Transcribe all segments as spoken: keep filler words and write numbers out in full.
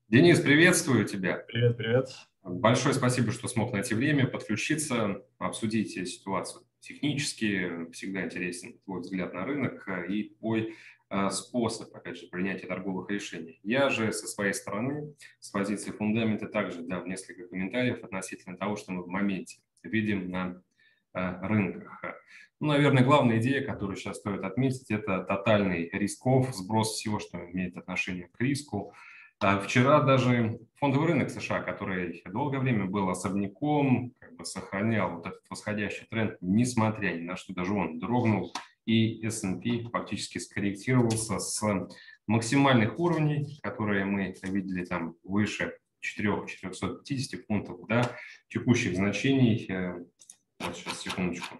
Денис, приветствую тебя. Привет, привет. Большое спасибо, что смог найти время подключиться, обсудить ситуацию технически. Всегда интересен твой взгляд на рынок и твой э, способ, опять же, принятия торговых решений. Я же со своей стороны, с позиции фундамента, также дам несколько комментариев относительно того, что мы в моменте видим на э, рынках. Ну, наверное, главная идея, которую сейчас стоит отметить, это тотальный рисков, сброс всего, что имеет отношение к риску. А Вчера даже фондовый рынок США, который долгое время был особняком, как бы сохранял вот этот восходящий тренд, несмотря ни на что, даже он дрогнул, и эс энд пи фактически скорректировался с максимальных уровней, которые мы видели там выше четырёх-четырёхсот пятидесяти пунктов, до текущих значений. э, Вот сейчас, секундочку.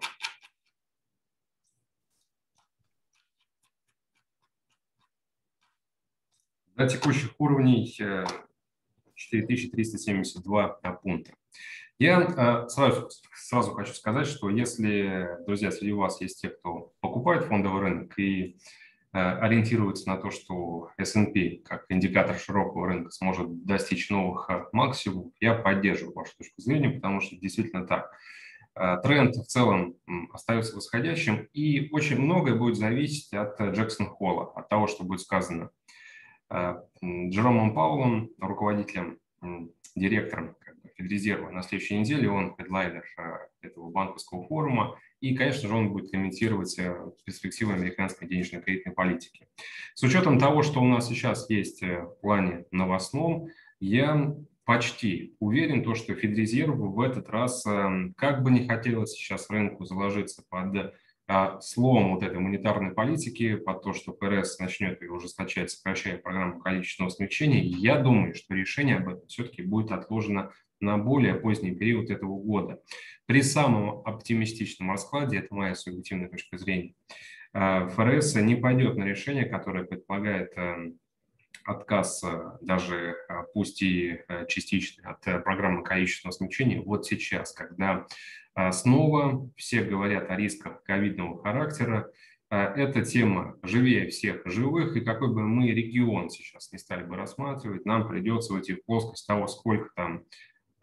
До текущих уровней э, четыре тысячи триста семьдесят два пункта. Я э, сразу, сразу хочу сказать, что если, друзья, среди вас есть те, кто покупает фондовый рынок и э, ориентируется на то, что эс энд пи как индикатор широкого рынка сможет достичь новых э, максимумов, я поддерживаю вашу точку зрения, потому что действительно так. Э, Тренд в целом м, остается восходящим, и очень многое будет зависеть от э, Джексона Холла, от того, что будет сказано э, м, Джеромом Паулом, руководителем, м, директором как бы, Федрезерва на следующей неделе. Он хедлайнер э, этого банковского форума. И, конечно же, он будет комментировать э, перспективы американской денежно-кредитной политики. С учетом того, что у нас сейчас есть э, в плане новостном, я почти уверен, то, что Федрезерв в этот раз, э, как бы не хотелось сейчас рынку заложиться под а, слом вот этой монетарной политики, под то, что ФРС начнет ее ужесточать, сокращая программу количественного смягчения, я думаю, что решение об этом все-таки будет отложено на более поздний период этого года. При самом оптимистичном раскладе, это моя субъективная точка зрения, а, ФРС не пойдет на решение, которое предполагает э, отказ, э, даже э, пусть и э, частичный, от э, программы количественного смягчения вот сейчас, когда э, снова все говорят о рисках ковидного характера. Э, Эта тема живее всех живых, и какой бы мы регион сейчас не стали бы рассматривать, нам придется уйти в плоскость того, сколько там э,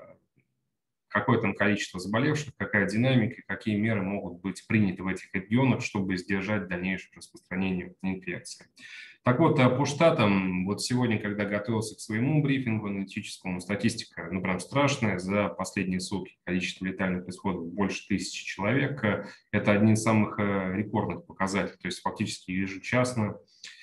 какое там количество заболевших, какая динамика, какие меры могут быть приняты в этих регионах, чтобы сдержать дальнейшее распространение инфекции. Так вот, по штатам, вот сегодня, когда готовился к своему брифингу аналитическому, статистика, ну, прям страшная, за последние сутки количество летальных исходов больше тысячи человек. Это одни из самых рекордных показателей, то есть фактически ежечасно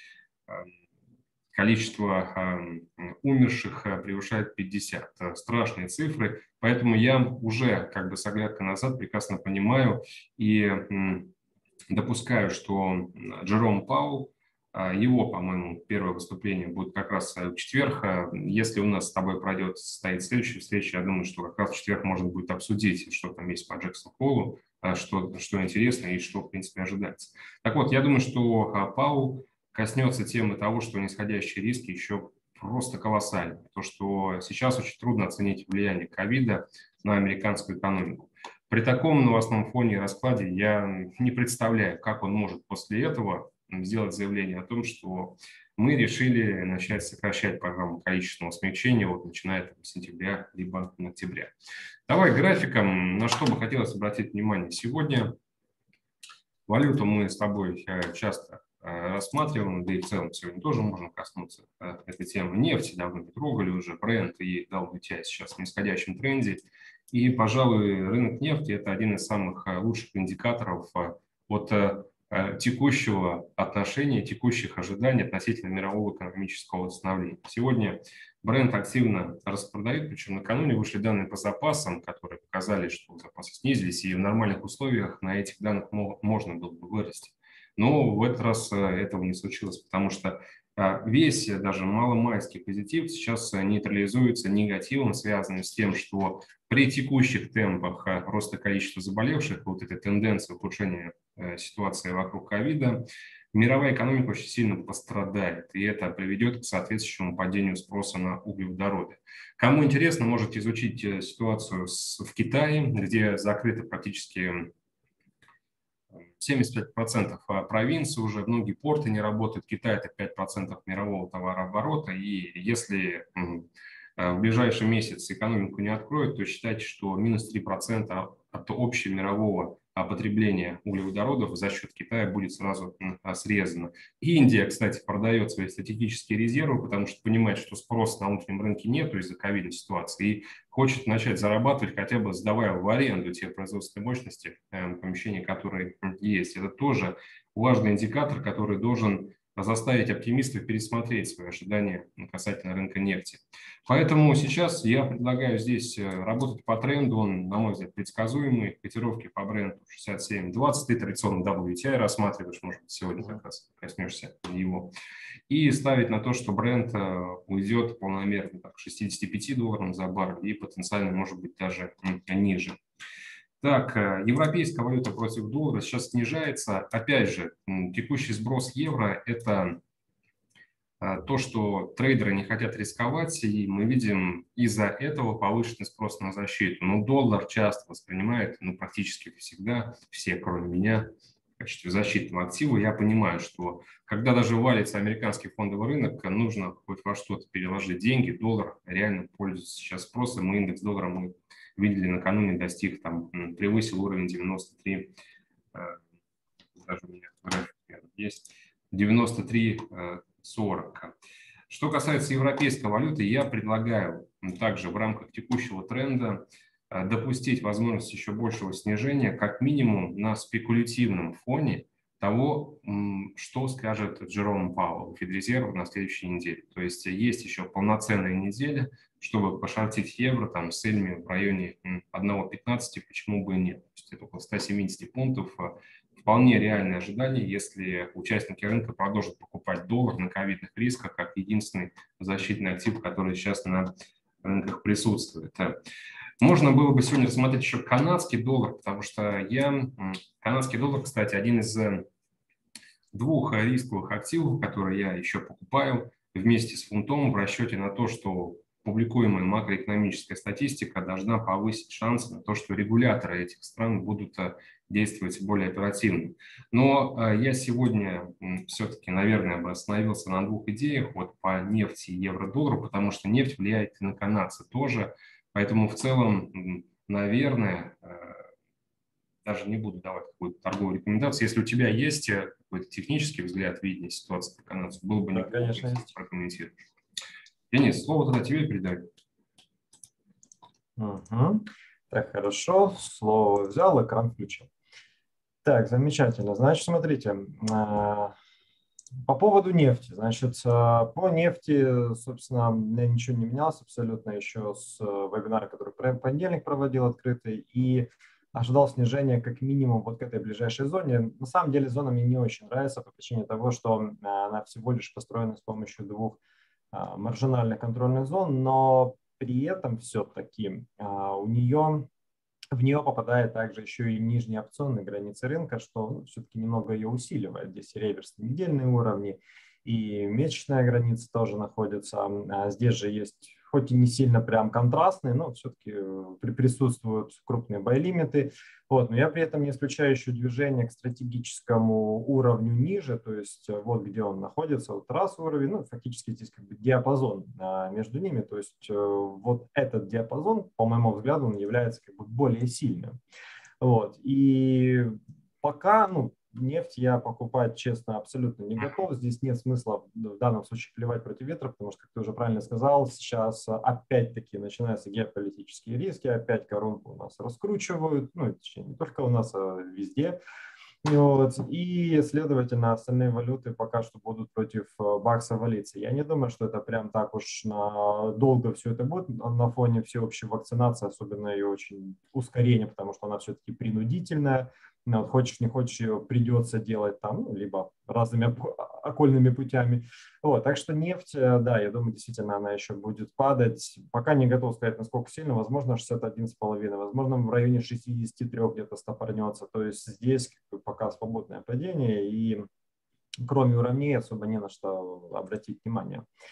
количество умерших превышает пятьдесят. Страшные цифры, поэтому я уже как бы с оглядкой назад прекрасно понимаю и допускаю, что Джером Паул, его, по-моему, первое выступление будет как раз в четверг. Если у нас с тобой пройдет, состоит следующая встреча, я думаю, что как раз в четверг можно будет обсудить, что там есть по Джексону Холлу, что, что интересно и что, в принципе, ожидается. Так вот, я думаю, что Паул коснется темы того, что нисходящие риски еще просто колоссальны. То, что сейчас очень трудно оценить влияние ковида на американскую экономику. При таком новостном фоне и раскладе я не представляю, как он может после этого сделать заявление о том, что мы решили начать сокращать программу количественного смягчения, вот начиная там, с сентября либо октября. Давай графиком, на что бы хотелось обратить внимание сегодня. Валюту мы с тобой часто рассматриваем, да и в целом сегодня тоже можем коснуться этой темы. Нефть давно не трогали уже, бренд и дал сейчас в нисходящем тренде. И, пожалуй, рынок нефти – это один из самых лучших индикаторов от текущего отношения, текущих ожиданий относительно мирового экономического восстановления. Сегодня бренд активно распродают, причем накануне вышли данные по запасам, которые показали, что запасы снизились, и в нормальных условиях на этих данных можно было бы вырасти. Но в этот раз этого не случилось, потому что весь даже маломайский позитив сейчас нейтрализуется негативом, связанным с тем, что при текущих темпах роста количества заболевших, вот этой тенденции ухудшения ситуации вокруг ковида, мировая экономика очень сильно пострадает, и это приведет к соответствующему падению спроса на углеводороды. Кому интересно, можете изучить ситуацию в Китае, где закрыто практически семьдесят пять процентов провинции уже, многие порты не работают, Китай – это пять процентов мирового товарооборота, и если в ближайший месяц экономику не откроют, то считайте, что минус три процента от общего мирового потребления углеводородов за счет Китая будет сразу срезано. Индия, кстати, продает свои стратегические резервы, потому что понимает, что спроса на внутреннем рынке нет из-за ковидной ситуации, и хочет начать зарабатывать, хотя бы сдавая в аренду те производственные мощности, помещения, которые есть. Это тоже важный индикатор, который должен заставить оптимистов пересмотреть свои ожидания касательно рынка нефти. Поэтому сейчас я предлагаю здесь работать по тренду, он, на мой взгляд, предсказуемый. Котировки по бренду шестьдесят семь двадцать, ты традиционно дабл ю ти ай рассматриваешь, может быть, сегодня как раз коснешься его. И ставить на то, что бренд уйдет полномерно к шестидесяти пяти долларам за баррель и потенциально, может быть, даже ниже. Так, европейская валюта против доллара сейчас снижается. Опять же, текущий сброс евро – это то, что трейдеры не хотят рисковать, и мы видим из-за этого повышенный спрос на защиту. Но доллар часто воспринимает, ну, практически всегда, все, кроме меня, в качестве защитного актива. Я понимаю, что когда даже валится американский фондовый рынок, нужно хоть во что-то переложить деньги. Доллар реально пользуется сейчас спросом. Мы индекс доллара мы видели накануне, достиг, там, превысил уровень девяносто три, даже у меня график есть, девяносто три сорок. Что касается европейской валюты, я предлагаю также в рамках текущего тренда допустить возможность еще большего снижения, как минимум на спекулятивном фоне того, что скажет Джером Пауэлл, Федрезерва, на следующей неделе. То есть есть еще полноценная неделя, чтобы пошортить евро там, с целями в районе одного пятнадцати, почему бы и нет. То есть это около ста семидесяти пунктов. Вполне реальное ожидание, если участники рынка продолжат покупать доллар на ковидных рисках как единственный защитный актив, который сейчас на рынках присутствует. Можно было бы сегодня рассмотреть еще канадский доллар, потому что я... Канадский доллар, кстати, один из двух рисковых активов, которые я еще покупаю вместе с фунтом в расчете на то, что публикуемая макроэкономическая статистика должна повысить шансы на то, что регуляторы этих стран будут действовать более оперативно. Но я сегодня все-таки, наверное, бы остановился на двух идеях вот по нефти и евро-доллару, потому что нефть влияет и на канадцы тоже. Поэтому в целом, наверное, даже не буду давать какую-то торговую рекомендацию. Если у тебя есть какой-то технический взгляд, видение ситуации по канадцу, было бы неплохо, да, конечно, есть. Прокомментировать. Денис, слово тогда тебе передаю. Угу. Так, хорошо. Слово взял, экран включил. Так, замечательно. Значит, смотрите, по поводу нефти. Значит, по нефти, собственно, у меня ничего не менялось абсолютно еще с вебинара, который в понедельник проводил открытый, и ожидал снижения как минимум вот к этой ближайшей зоне. На самом деле зона мне не очень нравится по причине того, что она всего лишь построена с помощью двух маржинальных контрольных зон, но при этом все-таки у нее, в нее попадает также еще и нижние опционные границы рынка, что ну, все-таки немного ее усиливает. Здесь реверсные недельные уровни, и месячная граница тоже находится. А здесь же есть, хоть и не сильно прям контрастные, но все-таки присутствуют крупные бай-лимиты. Вот. Но я при этом не исключаю еще движение к стратегическому уровню ниже, то есть вот где он находится, вот раз уровень, ну фактически здесь как бы диапазон а, между ними, то есть вот этот диапазон, по моему взгляду, он является как бы более сильным. Вот. И пока, ну, нефть я покупать, честно, абсолютно не готов. Здесь нет смысла в данном случае плевать против ветра, потому что, как ты уже правильно сказал, сейчас опять-таки начинаются геополитические риски, опять коронку у нас раскручивают, ну, точнее, не только у нас, а везде. Вот. И, следовательно, остальные валюты пока что будут против бакса валиться. Я не думаю, что это прям так уж долго все это будет на фоне всеобщей вакцинации, особенно ее очень ускорение, потому что она все-таки принудительная. Вот, хочешь, не хочешь, ее придется делать там, ну, либо разными окольными путями. Вот, так что нефть, да, я думаю, действительно она еще будет падать. Пока не готов сказать, насколько сильно. Возможно, шестьдесят один и пять, возможно, в районе шестидесяти трёх где-то стопорнется. То есть здесь как бы пока свободное падение, и кроме уровней особо не на что обратить внимание.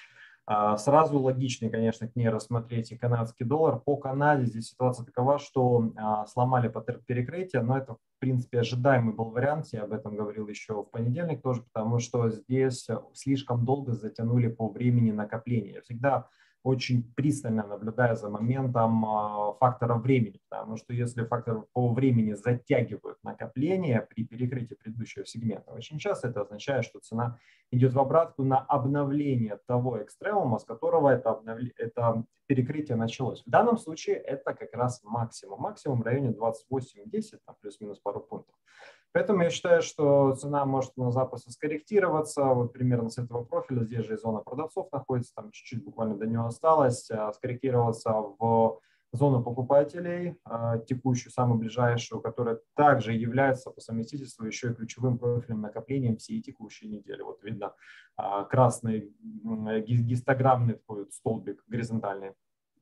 Сразу логичнее, конечно, к ней рассмотреть и канадский доллар. По Канаде здесь ситуация такова, что сломали перекрытие, но это, в принципе, ожидаемый был вариант. Я об этом говорил еще в понедельник тоже, потому что здесь слишком долго затянули по времени накопления. Я всегда очень пристально наблюдая за моментом фактора времени, потому что если фактор по времени затягивают накопление при перекрытии предыдущего сегмента, очень часто это означает, что цена идет в обратку на обновление того экстремума, с которого это, обновление, это перекрытие началось. В данном случае это как раз максимум. Максимум в районе двадцать восемь десять, там плюс-минус пару пунктов. Поэтому я считаю, что цена может на запасе скорректироваться. Вот примерно с этого профиля, здесь же и зона продавцов находится, там чуть-чуть буквально до нее осталось, скорректироваться в зону покупателей, текущую, самую ближайшую, которая также является по совместительству еще и ключевым профилем накоплением всей текущей недели. Вот видно красный гистограммный такой столбик горизонтальный.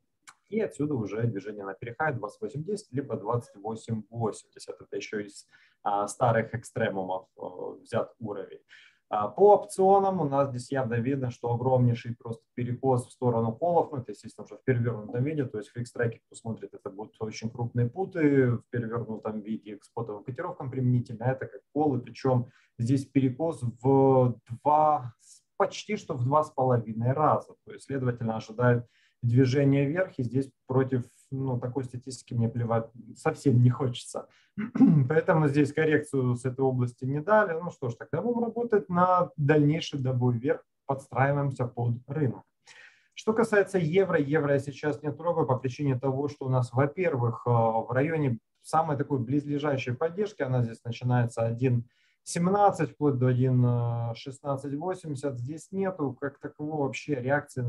И отсюда уже движение на перехай двадцать восемь десять либо двадцать восемь восемьдесят. Это еще из а, старых экстремумов а, взят уровень. А, по опционам у нас здесь явно видно, что огромнейший просто перекос в сторону колов. Ну, это, естественно, уже в перевернутом виде. То есть в фикс-треке, кто смотрит, это будут очень крупные путы в перевернутом виде к спотовым котировкам применительно. Это как колы, причем здесь перекос в два, почти что в два с половиной раза. То есть, следовательно, ожидает движение вверх, и здесь против ну, такой статистики мне плевать совсем не хочется. Поэтому здесь коррекцию с этой области не дали. Ну что ж, тогда будем работать на дальнейший добой вверх, подстраиваемся под рынок. Что касается евро, евро я сейчас не трогаю по причине того, что у нас, во-первых, в районе самой такой близлежащей поддержки, она здесь начинается один семнадцать вплоть до один шестнадцать восемьдесят. Здесь нету как такового вообще реакции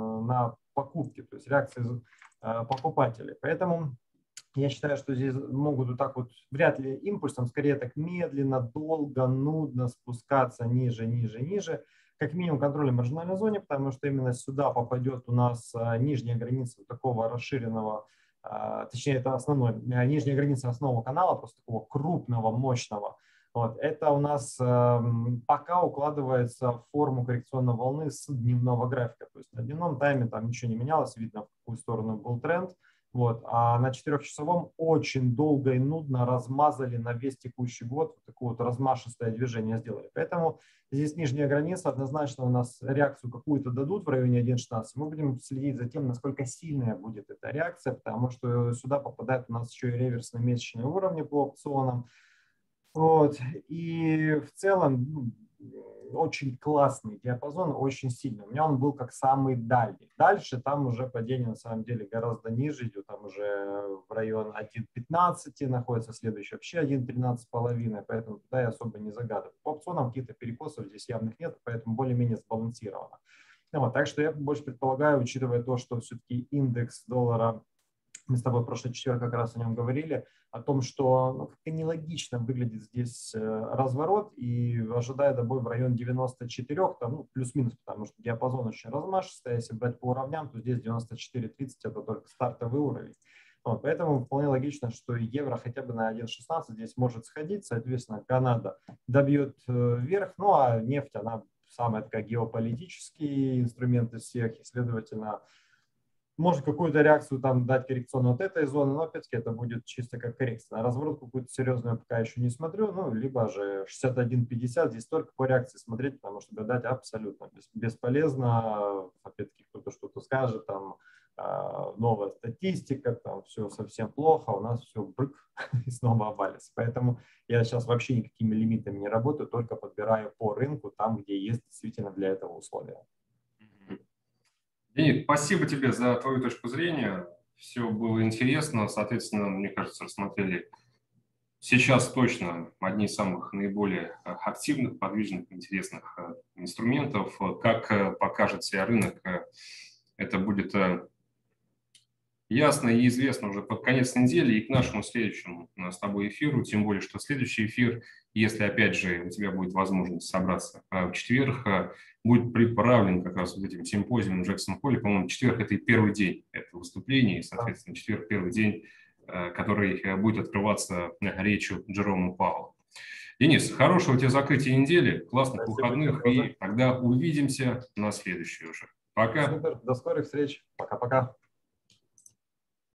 на покупки, то есть реакции покупателей. Поэтому я считаю, что здесь могут вот так вот, вряд ли импульсом, скорее так медленно, долго, нудно спускаться ниже, ниже, ниже. Как минимум контроль в маржинальной зоне, потому что именно сюда попадет у нас нижняя граница такого расширенного, точнее это основной, нижняя граница основного канала, просто такого крупного, мощного. Вот. Это у нас э, пока укладывается в форму коррекционной волны с дневного графика. То есть на дневном тайме там ничего не менялось, видно, в какую сторону был тренд. Вот. А на четырехчасовом очень долго и нудно размазали на весь текущий год. Вот такое вот размашистое движение сделали. Поэтому здесь нижняя граница, однозначно у нас реакцию какую-то дадут в районе один шестнадцать. Мы будем следить за тем, насколько сильная будет эта реакция, потому что сюда попадают у нас еще и реверсные месячные уровни по опционам. Вот. И в целом ну, очень классный диапазон, очень сильный. У меня он был как самый дальний. Дальше там уже падение на самом деле гораздо ниже идет, там уже в район один пятнадцать находится, следующий вообще один тринадцать с половиной, поэтому туда я особо не загадываю. По опционам каких-то перекосов здесь явных нет, поэтому более-менее сбалансировано. Вот, так что я больше предполагаю, учитывая то, что все-таки индекс доллара, мы с тобой в прошлый четверг как раз о нем говорили, о том, что ну, как-то нелогично выглядит здесь разворот, и ожидая добой в район девяноста четырёх, там, ну, плюс-минус, потому что диапазон очень размашистый, если брать по уровням, то здесь девяносто четыре тридцать это только стартовый уровень. Вот, поэтому вполне логично, что евро хотя бы на один шестнадцать здесь может сходить, соответственно, Канада добьет вверх, ну а нефть, она самая такая геополитический инструмент из всех, и, следовательно, может какую-то реакцию там дать коррекционную от этой зоны, но опять-таки это будет чисто как коррекция. На разворот какую-то серьезную пока еще не смотрю, ну, либо же шестьдесят один пятьдесят, здесь только по реакции смотреть, потому что гадать абсолютно бесполезно. Опять-таки кто-то что-то скажет, там новая статистика, там все совсем плохо, у нас все брык и снова обвалится. Поэтому я сейчас вообще никакими лимитами не работаю, только подбираю по рынку там, где есть действительно для этого условия. Денис, спасибо тебе за твою точку зрения. Все было интересно. Соответственно, мне кажется, рассмотрели сейчас точно одни из самых наиболее активных, подвижных, интересных инструментов. Как покажет себя рынок, это будет ясно и известно уже под конец недели и к нашему следующему с тобой эфиру. Тем более, что следующий эфир, если опять же у тебя будет возможность собраться в четверг, будет приправлен как раз вот этим симпозиумом в Джексон-Холле. По-моему, четверг – это и первый день этого выступления, и, соответственно, четверг – первый день, который будет открываться речью Джерома Пауэлла. Денис, хорошего тебе закрытия недели, классных выходных, и тогда увидимся на следующей уже. Пока. Супер. До скорых встреч. Пока-пока.